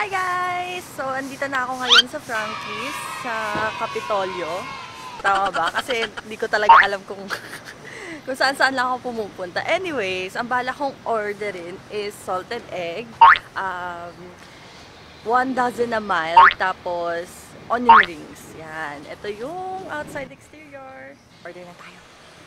Hi guys! So, andito na ako ngayon sa Frankie's, sa Capitolio. Tama ba? Kasi hindi ko talaga alam kung kung saan-saan lang ako pumupunta. Anyways, ang bala kong orderin is salted egg, 1 dozen na mild, tapos onion rings. Yan. Ito yung outside exterior. Order na tayo.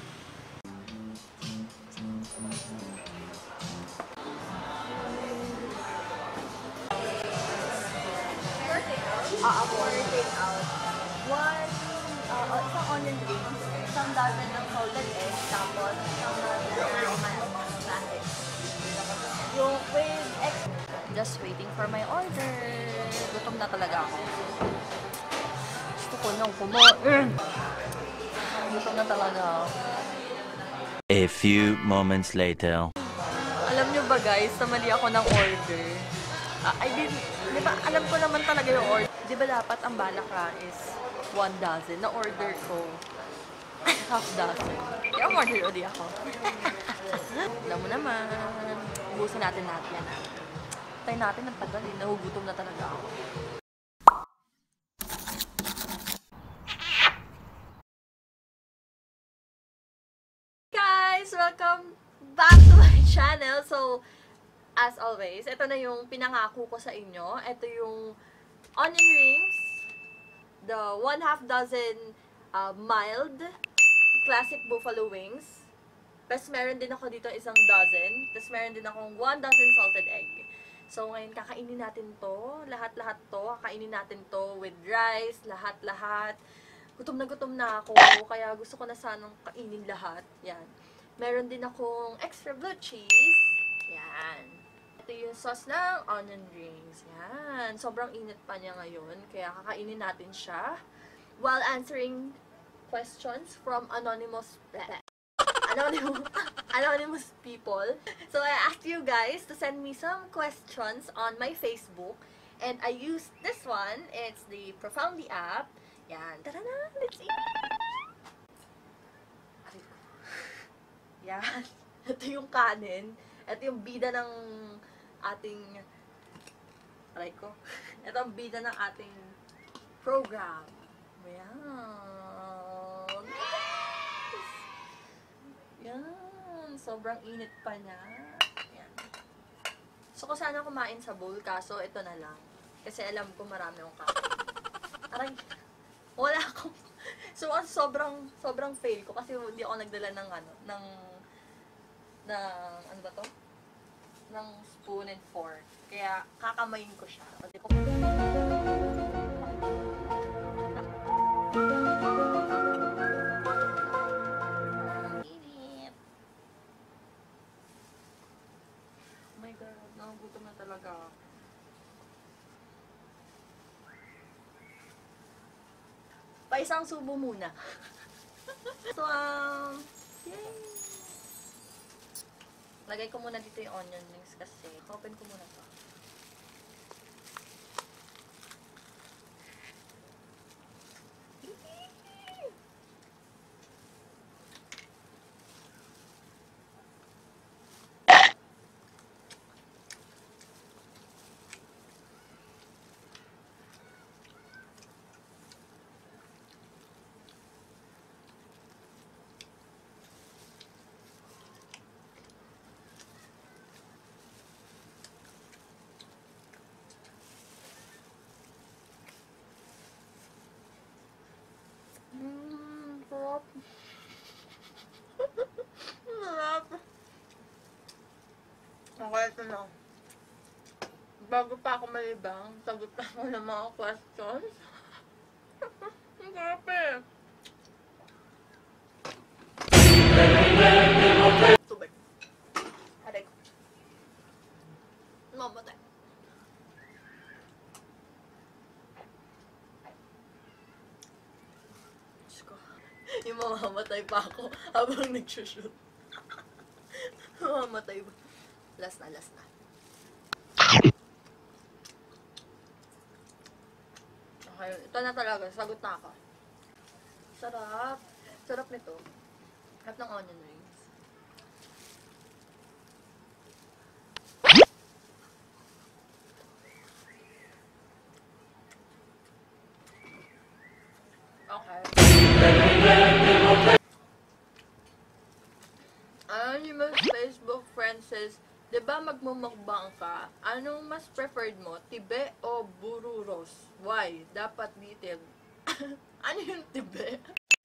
For take out. Isang onion rings, isang dozen ng salted egg, tapos isang dozen ng plastic. Yung with just waiting for my order. Gutom na talaga ako. Gusto ko nang kumain. Gutom na talaga ako. A few moments later. Alam nyo ba guys, namali ako ng order. Di ba, alam ko naman talaga yung order. Di ba dapat ang balak ka is 1 dozen? Na-order ko half dozen. Kaya order ulit ako. Alam mo naman, ubusin natin yan. Tayo natin ng tagal eh. Nahugutom na talaga ako. Guys, welcome back to my channel. So, as always, ito na yung pinangako ko sa inyo. Ito yung onion rings, the 1/2 dozen mild classic buffalo wings. Tapos meron din ako dito isang dozen. Tapos meron din akong 1 dozen salted egg. So ngayon kakainin natin to. Lahat-lahat to. Kakainin natin to with rice. Lahat-lahat. Gutom na ako. Kaya gusto ko na sanang kainin lahat. Yan. Meron din akong extra blue cheese. Yan. Ito yung sauce ng onion rings. Yan. Sobrang init pa niya ngayon. Kaya kakainin natin siya while answering questions from anonymous people. So I asked you guys to send me some questions on my Facebook. And I used this one. It's the Profoundly app. Yan. Tara na! Let's eat! Yan. Ito yung kanin. Ito yung bida ng ating ito ang bida ng ating program. Ayan. Yan. Sobrang init pa niya. Ayan. So, ko sana kumain sa bowl, kaso ito na lang. Kasi alam ko marami akong kakain. Aray, wala akong so, sobrang fail ko kasi hindi ako nagdala ng ano ba to? Ng spoon and fork. Kaya kakamayin ko siya. Kasi ko init. Oh my God, nagugutom na talaga. Pa isang subo muna. So, yay! Lagay ko muna dito yung onion rings kasi open ko muna to. Sarap. Sarap. Okay, ito na. Bago pa ako malibang, sagot ako ng mga questions. Ang sarap eh. Tubig. Aray ko. Mamatay. Yung mamamatay pa ako habang nag-shoot. Mamamatay ba? Last na. Okay, ito na talaga. Sagot na ako. Sarap. Sarap nito. Sarap ng onion rings. Okay. Anonymous Facebook friend says, di ba magmumukbang ka? Anong mas preferred mo? Tibe o bururos? Why? Dapat detail. Ano yung tibe?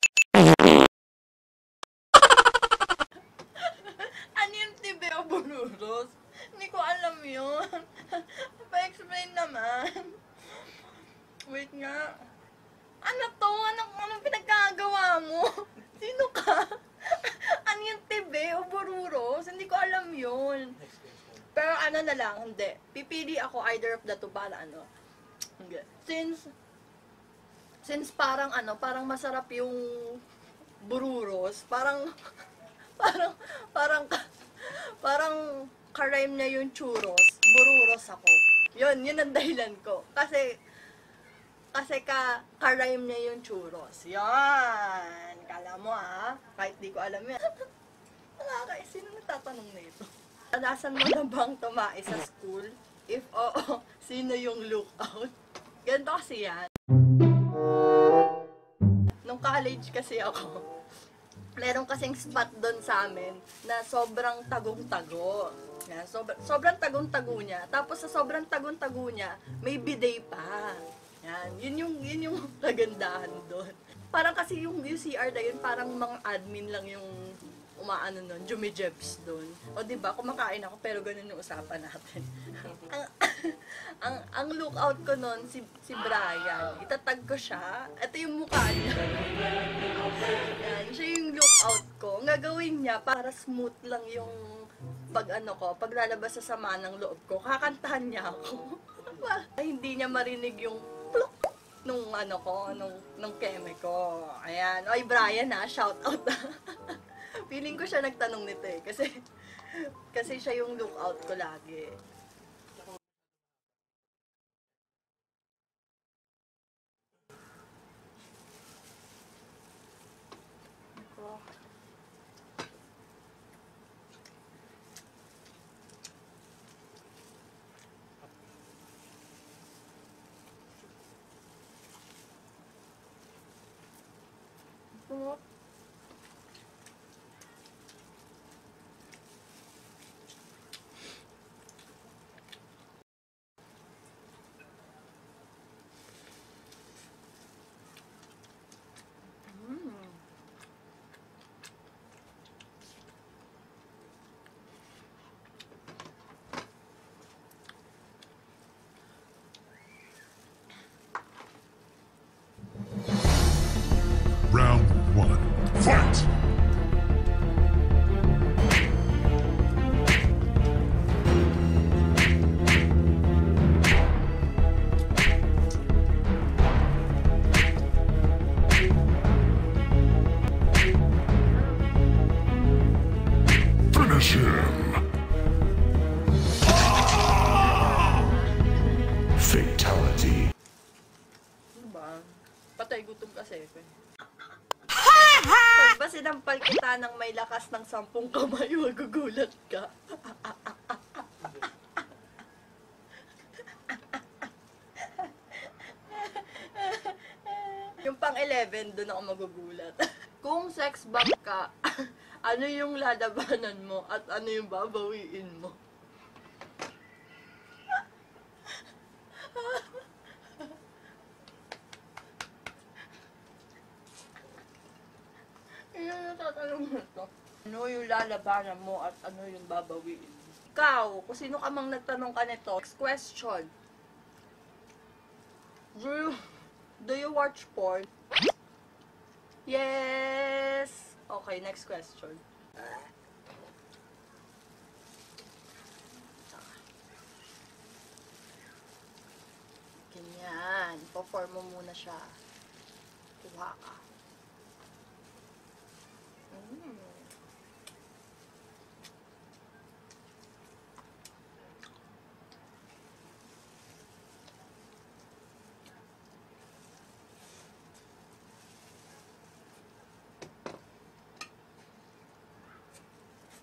Ano yung tibe o bururos? Hindi ko alam yun. Pa-explain naman. Wait nga. Ano to? Anong pinagkagawa mo? Sino ka? Ano yung tibe o bururos? Hindi ko alam yun. Pero ano na lang, hindi. Pipili ako either of the two para ano. Hindi. Since parang ano, parang masarap yung bururos, parang parang parang parang karime na yung churros, bururos ako. Yun ang dahilan ko. Kasi karime niya yung churros. Yan. Kala mo kahit di ko alam yan. Sino nagtatanong nito? Tanasan mo na bang tumae sa school? If oo, sino yung lookout? Ganito kasi yan. Nung college kasi ako, meron kasing spot doon sa amin na sobrang tagong-tago. Yan, sobrang tagong-tago niya. Tapos sa sobrang tagong-tago niya, may bidet pa. Yan, yun yung kagandahan doon. Parang kasi yung CR na yun, parang mga admin lang yung umaano nun, jumijebs doon. O diba, kumakain ako pero ganun yung usapan natin. ang lookout ko nun, si Brian. Itatag ko siya. Ito yung mukha niya. Yan, siya yung lookout ko. Ang gagawin niya, para smooth lang yung paglalabas sa sama ng loob ko, kakantahan niya ako. Hindi niya marinig yung pluk nung nung keme ko. Ayan. Oy, Brian shout out. Feeling ko siya nagtanong nito kasi siya yung lookout ko lagi. Round 1. Fight! Finish him! Fatality. Diba? Patay gutom kasi. Pag ba sinampal kita ng may lakas ng 10 kamay, magugulat ka. Yung pang 11, doon ako magugulat. Kung sex bomb ka, ano yung lalabanan mo at ano yung babawiin mo? Ano yung lalabanan mo at ano yung babawiin mo? Ikaw, kung sino ka mang nagtanong ka nito, next question. Do you watch porn? Yes! Okay, next question. Ganyan. Perform mo muna siya. Kuha ka.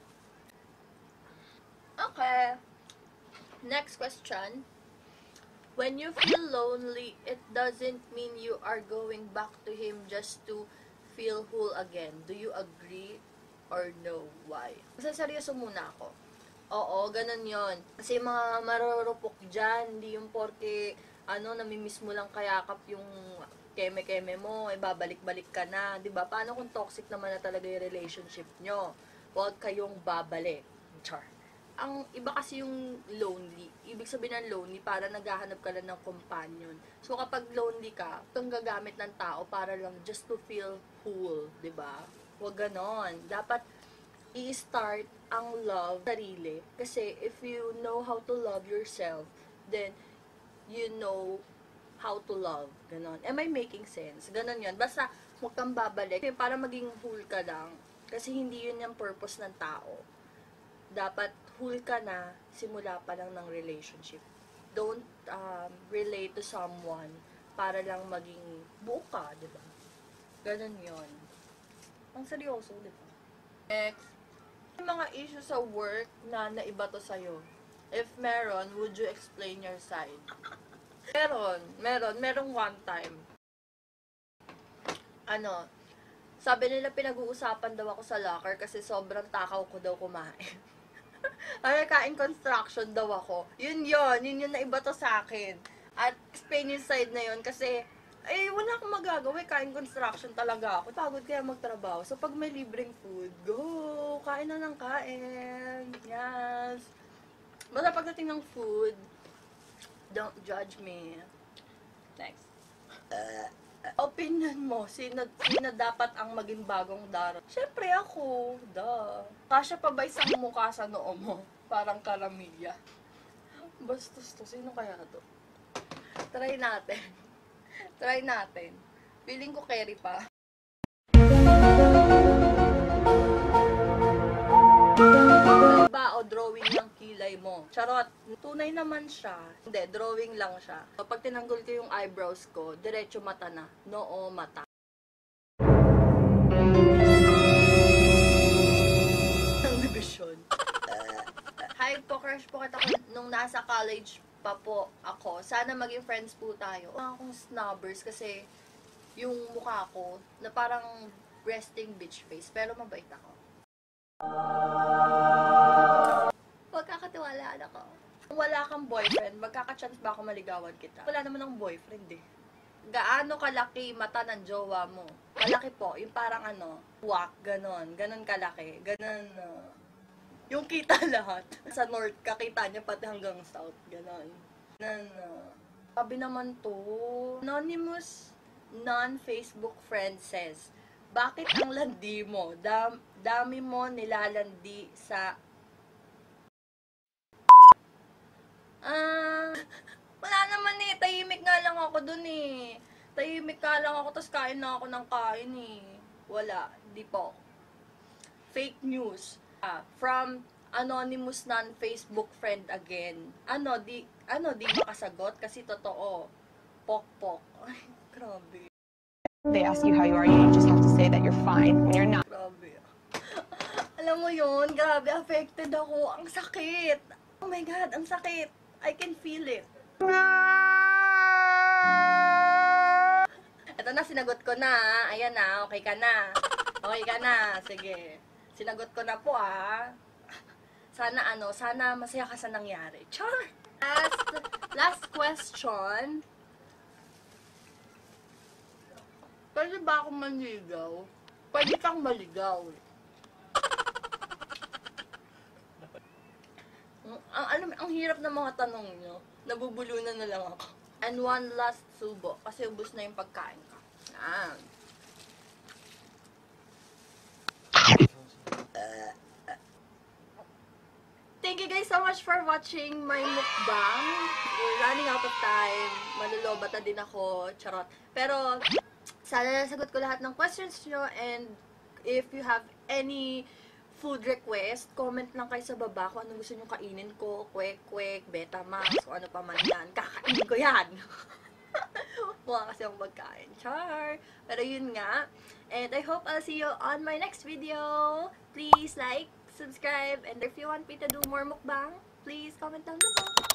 Okay. Next question. when you feel lonely, it doesn't mean you are going back to him just to feel whole again. Do you agree or no? Why? Kasi seryoso muna ako. Oo, ganun yon. Kasi mga marurupok dyan, hindi yung porke, namimiss mo lang kayakap yung keme-keme mo, babalik-balik ka na, di ba? Paano kung toxic naman na talaga yung relationship nyo? Huwag kayong babalik. Char. Ang iba kasi yung lonely. Ibig sabihin ng lonely, para naghahanap ka lang ng companion. So, kapag lonely ka, kang gagamit ng tao para lang just to feel whole, di ba? Huwag ganon. Dapat i-start ang love sarili. Kasi if you know how to love yourself, then you know how to love. Ganon. Am I making sense? Ganon yun. Basta, huwag kang babalik. Para maging whole ka lang. Kasi hindi yun yung purpose ng tao. Dapat whole ka na simula pa lang ng relationship. Don't relate to someone para lang maging buo ka, di ba? Ganon yun. Ang seryoso, di ba? Next, yung mga issue sa work na naiba to sa'yo. If meron, would you explain your side? Merong one time. Sabi nila pinag-uusapan daw ako sa locker kasi sobrang takaw ko daw kumain. Ay, kain construction daw ako. Yun yung naiba to sa akin. At explain yung side na yun kasi, wala akong magagawa. Kain construction talaga ako. Pagod kaya magtrabaho. So, pag may libreng food, go! Kain na ng kain. Yes. Basta pagdating ng food, don't judge me. Next. Opinion mo, sino dapat ang maging bagong Dara? Siyempre ako, duh. Kasya pa ba isang mukha sa noo mo? Parang karamilya. Bastos to, sino kaya to? Try natin. Feeling ko carry pa. Ba o drawing ng kilay mo? Charot. Tunay naman siya. Hindi, drawing lang siya. Kapag tinanggol ko yung eyebrows ko, diretso mata na. Noo, mata. Ang division. Hi po, crush po kita nung nasa college pa po ako. Sana maging friends po tayo. Akong snobbers kasi yung mukha ko na parang resting bitch face. Pero mabait ako. Magkakatiwalaan ako. Kung wala kang boyfriend, magkaka-chance ba ako maligawan kita? Wala naman akong boyfriend eh. Gaano kalaki mata ng jowa mo? Malaki po. Yung parang wak, ganon. Ganon kalaki. Ganon, yung kita lahat. Sa north, kakita niya pati hanggang south. Ganon. Sabi naman to, anonymous non-Facebook friend says, bakit ang landi mo? Dami mo nilalandi sa... wala naman eh. Tahimik nga lang ako dun eh. Tahimik nga lang ako, tapos kain na ako ng kain eh. Wala. Di po. Fake news. From anonymous non-Facebook friend again. Di makasagot kasi totoo. Pok-pok. Ay, grabe. They ask you how you are, you just have to say that you're fine when you're not. Grabe. Alam mo yun, grabe, affected ako. Ang sakit. Oh my God, ang sakit. I can feel it. Ito na, sinagot ko na. Ayan na, okay ka na. Okay ka na, sige. Sinagot ko na po sana masaya ka sa nangyari. Char! Last question. Pwede ba akong manligaw? Pwede kang maligaw. Ang hirap ng mga tanong nyo. Nabubulunan na lang ako. And one last subo. Kasi ubos na yung pagkain ko. Thank you guys so much for watching my mukbang. We're running out of time. Malulobata din ako. Charot. Pero, sana nasagot ko lahat ng questions nyo. And if you have any food request, comment lang kayo sa baba kung ano gusto nyo kainin ko. Kwek-kwek, Betamax, o ano pa man yan. Kakainin ko yan. Mukha kasi akong magkain. Char! Pero yun nga. And I hope I'll see you on my next video. Please like, subscribe, and if you want me to do more mukbang, please comment down below.